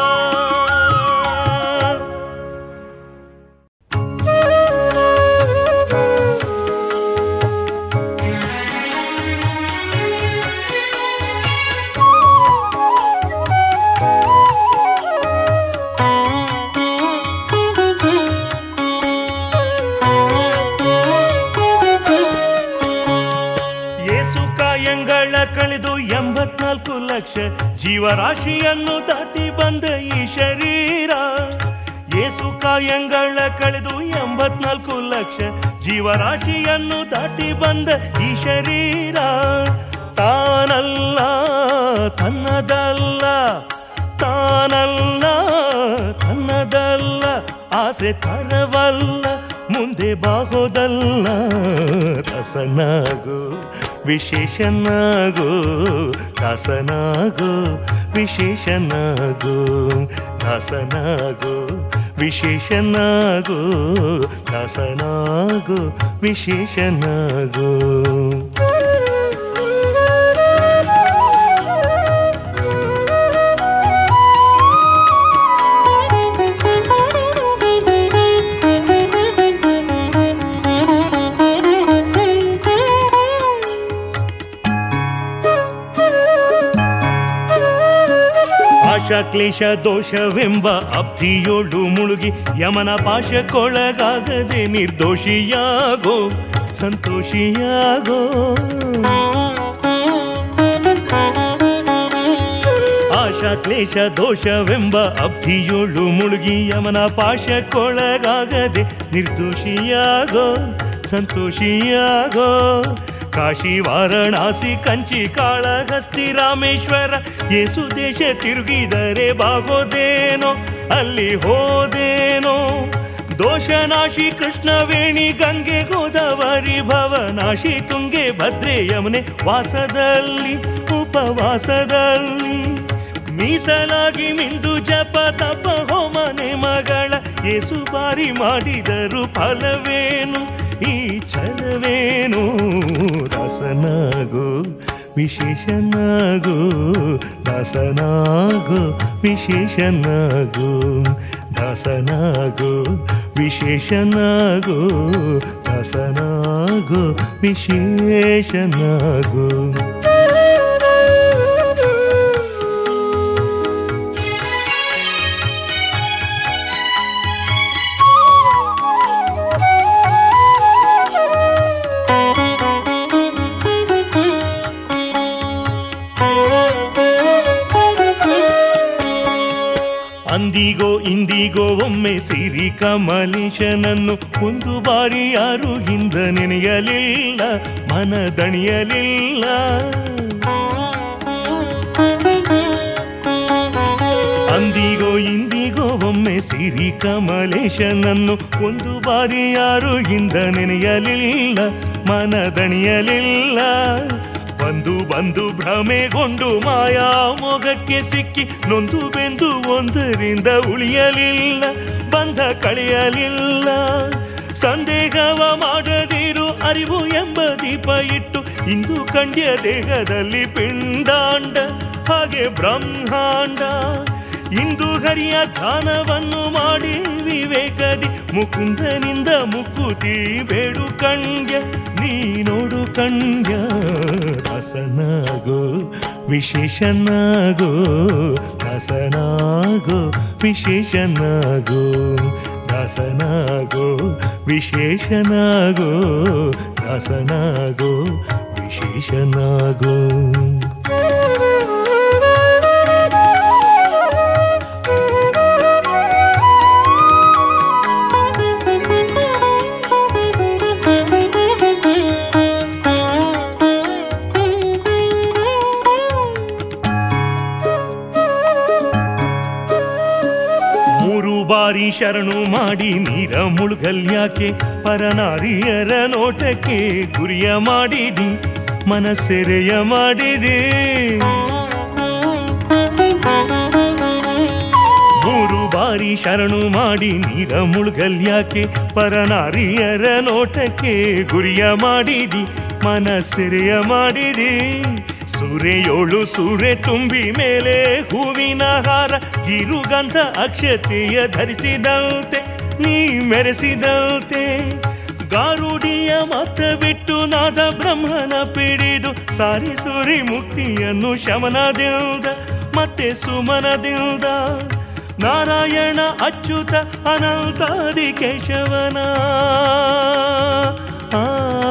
ಕಳೆದು ಎಂಬತ್ನಾಲ್ಕು ಲಕ್ಷ ಜೀವರಾಶಿಯನ್ನು ದಾಟಿ ಬಂದ ಈ ಶರೀರ. ಏಸು ಕಾಯಂಗಳ ಕಳೆದು ಎಂಬತ್ನಾಲ್ಕು ಲಕ್ಷ ಜೀವರಾಶಿಯನ್ನು ದಾಟಿ ಬಂದ ಈ ಶರೀರ ತಾನಲ್ಲ ತನ್ನದಲ್ಲ, ತಾನಲ್ಲ ತನ್ನದಲ್ಲ, ಆಸೆ ತರವಲ್ಲ, ಮುಂದೆ ಬಾಗೋದಲ್ಲ. ರಸನಾಗೋ ವಿಶೇಷನಾಗೋ, ದಾಸನಾಗೋ ವಿಶೇಷನಾಗೋ, ದಾಸನಾಗೋ ವಿಶೇಷನಾಗೋ, ದಾಸನಾಗೋ ವಿಶೇಷನಾಗೋ. ಕ್ಲೇಶ ದೋಷವೆಂಬ ಅಬ್ಧಿಯೋಳು ಮುಳುಗಿ ಯಮನ ಪಾಶಕ್ಕೊಳಗಾಗದೆ ನಿರ್ದೋಷಿಯಾಗೋ, ಸಂತೋಷಿಯಾಗೋ. ಆಶಾ ಕ್ಲೇಶ ದೋಷವೆಂಬ ಅಬ್ಧಿಯೋಳು ಮುಳುಗಿ ಯಮನ ಪಾಶಕ್ಕೊಳಗಾಗದೆ ನಿರ್ದೋಷಿಯಾಗೋ, ಸಂತೋಷಿಯಾಗೋ. ಕಾಶಿ ವಾರಣಾಸಿ ಕಂಚಿ ಕಾಳಹಸ್ತಿ ರಾಮೇಶ್ವರ ಯೇಸು ದೇಶ ತಿರುಗಿದರೆ ಬಾಗೋದೇನೋ, ಅಲ್ಲಿ ಹೋದೇನೋ. ದೋಷನಾಶಿ ಕೃಷ್ಣವೇಣಿ ಗಂಗೆ ಗೋದಾವರಿ ಭವನಾಶಿ ತುಂಗೆ ಭದ್ರೆ ಯಮುನೆ ವಾಸದಲ್ಲಿ ಉಪವಾಸದಲ್ಲಿ ಮೀಸಲಾಗಿ ಮಿಂದು ಜಪ ತಪ ಹೋಮನೆ ಮಗಳ ಯೇಸು ಬಾರಿ ಮಾಡಿದರು ಫಲವೇನು ಈ ಛಲವೇನು. ದಾಸನಾಗೋ ವಿಶೇಷನಾಗೋ, ದಾಸನಾಗೋ ವಿಶೇಷನಾಗೋ, ದಾಸನಾಗೋ ವಿಶೇಷನಾಗೋ, ದಾಸನಾಗೋ ವಿಶೇಷನಾಗೋ. ಅಂದಿಗೋ ಇಂದಿಗೋ ಒಮ್ಮೆ ಸಿರಿ ಕಮಲೇಶನನ್ನು ಒಂದು ಬಾರಿ ಯಾರು ಹಿಂದ ನೆನೆಯಲಿಲ್ಲ, ಮನದಣಿಯಲಿಲ್ಲ. ಅಂದಿಗೋ ಇಂದಿಗೋ ಒಮ್ಮೆ ಸಿರಿ ಕಮಲೇಶನನ್ನು ಒಂದು ಬಾರಿ ಯಾರು ಹಿಂದ ನೆನೆಯಲಿಲ್ಲ, ಮನದಣಿಯಲಿಲ್ಲ. ಬಂದು ಬಂದು ಭ್ರಮೆಗೊಂಡು ಮಾಯಾ ಮೊಗಕ್ಕೆ ಸಿಕ್ಕಿ ನೊಂದು ಬೆಂದು ಒಂದರಿಂದ ಉಳಿಯಲಿಲ್ಲ, ಬಂಧ ಕಳೆಯಲಿಲ್ಲ. ಸಂದೇಹವ ಮಾಡದಿರು ಅರಿವು ಎಂಬ ದೀಪ ಇಟ್ಟು ಇಂದು ಕಂಡ್ಯ ದೇಹದಲ್ಲಿ ಪಿಂಡಾಂಡ ಹಾಗೆ ಬ್ರಹ್ಮಾಂಡ. ಇಂದು ಹರಿಯ ಧ್ಯಾನವನ್ನು ಮಾಡಿ ವಿವೇಕದಿ ಮುಕುಂದನಿಂದ ಮುಕುತಿ ಬೇಡು ಕಂಡ್ಯ ನೀ ನೋಡು ಕಂಡ್ಯ. ದಾಸನಾಗೋ ವಿಶೇಷನಾಗೋ, ದಾಸನಾಗೋ ವಿಶೇಷನಾಗೋ, ದಾಸನಾಗೋ ವಿಶೇಷನಾಗೋ, ದಾಸನಾಗೋ ವಿಶೇಷನಾಗೋ. ಬಾರಿ ಶರಣು ಮಾಡಿ ನೀರ ಮುಳುಗಲ್ಯಾಕೆ ಪರನಾರಿಯರ ನೋಟಕ್ಕೆ ಗುರಿಯ ಮಾಡಿದಿ, ಮನಸೆರೆಯ ಮಾಡಿದೆ. ಮೂರು ಬಾರಿ ಶರಣು ಮಾಡಿ ನೀರ ಮುಳುಗಲ್ಯಾಕೆ ಪರನಾರಿಯರ ನೋಟಕ್ಕೆ ಗುರಿಯ ಮಾಡಿದಿ, ಮನಸೆರೆಯ ಮಾಡಿದಿ. ಸೂರೆಯೋಳು ಸೂರೆ ತುಂಬಿ ಮೇಲೆ ಹೂವಿನ ಹಾರ ಗಿರುಗಂಧ ಅಕ್ಷತೆಯ ಧರಿಸಿದಂತೆ ನೀ ಮೆರೆಸಿದಂತೆ. ಗಾರುಡಿಯ ಮತ ಬಿಟ್ಟು ನಾದ ಬ್ರಹ್ಮನ ಪಿಡಿದು ಸಾರಿಸುರಿ ಮುಕ್ತಿಯನ್ನು ಶಮನದಿಂದ ಮತ್ತೆ ಸುಮನದಿಂದ. ನಾರಾಯಣ ಅಚ್ಯುತ ಅನಂತಾದಿ ಕೇಶವನ ಆ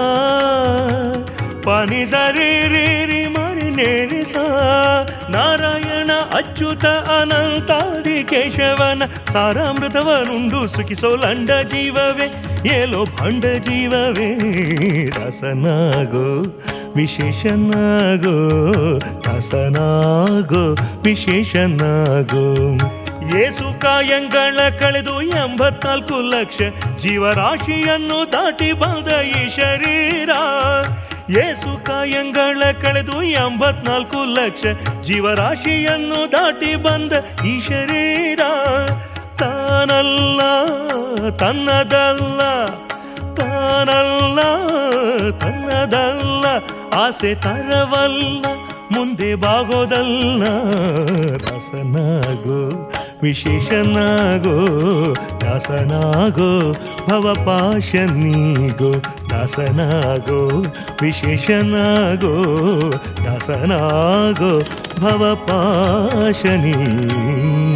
ಪಾನಿ ಸರಿ ರೀ ಮರಿ ನೇರಿ ಸಾ. ನಾರಾಯಣ ಅಚ್ಯುತ ಅನಂತಾದಿ ಕೇಶವನ ಸಾರಾಮೃತವನುಂಡು ಸುಖಿಸೋ ಲಂಡ ಜೀವವೇ ಏಲೋ ಭಂಡ ಜೀವವೇ. ದಾಸನಾಗೋ ವಿಶೇಷನಾಗೋ, ದಾಸನಾಗೋ ವಿಶೇಷನಾಗೋ. ಏಸು ಕಾಯಂಗಳ ಕಳೆದು ಎಂಬತ್ನಾಲ್ಕು ಲಕ್ಷ ಜೀವರಾಶಿಯನ್ನು ದಾಟಿ ಬಂದ ಈ ಶರೀರ. ಏಸು ಕಾಯಂಗಳ ಕಳೆದು ಎಂಬತ್ನಾಲ್ಕು ಲಕ್ಷ ಜೀವರಾಶಿಯನ್ನು ದಾಟಿ ಬಂದ ಈ ಶರೀರ. ತಾನಲ್ಲ ತನ್ನದಲ್ಲ, ತಾನಲ್ಲ ತನ್ನದಲ್ಲ, ಆಸೆ ತರವಲ್ಲ ಮುಂದೆ ಬಾಗೋದಲ್ಲ. ದಾಸನಾಗೋ ವಿಶೇಷನಾಗೋ, ದಾಸನಾಗೋ ಭವಪಾಶ ನೀಗೋ. ದಾಸನಾಗೋ ವಿಶೇಷನಾಗೋ, ದಾಸನಾಗೋ ಭವಪಾಶ ನೀಗೋ.